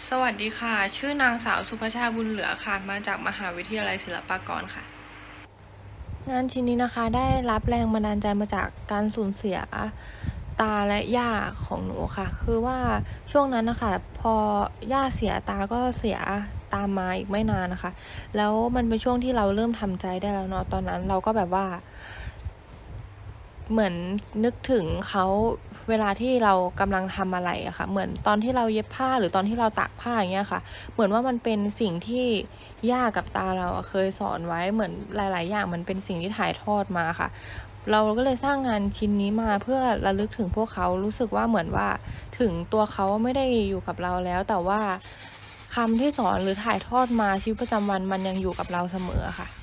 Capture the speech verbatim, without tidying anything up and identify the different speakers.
Speaker 1: สวัสดีค่ะชื่อนางสาวสุภชาบุญเหลือค่ะมาจากมหาวิทยาลัยศิลปากรค่ะงานชิ้นนี้นะคะได้รับแรงบันดาลใจมาจากการสูญเสียตาและย่าของหนูค่ะคือว่าช่วงนั้นนะคะพอย่าเสียตาก็เสียตามมาอีกไม่นานนะคะแล้วมันเป็นช่วงที่เราเริ่มทำใจได้แล้วเนาะตอนนั้นเราก็แบบว่าเหมือนนึกถึงเขาเวลาที่เรากำลังทำอะไรอะค่ะเหมือนตอนที่เราเย็บผ้าหรือตอนที่เราตากผ้าอย่างเงี้ยค่ะเหมือนว่ามันเป็นสิ่งที่ย่ากับตาเราเคยสอนไว้เหมือนหลายๆอย่างมันเป็นสิ่งที่ถ่ายทอดมาค่ะเราก็เลยสร้างงานชิ้นนี้มาเพื่อระลึกถึงพวกเขารู้สึกว่าเหมือนว่าถึงตัวเขาไม่ได้อยู่กับเราแล้วแต่ว่าคำที่สอนหรือถ่ายทอดมาชีวิตประจำวันมันยังอยู่กับเราเสมอค่ะ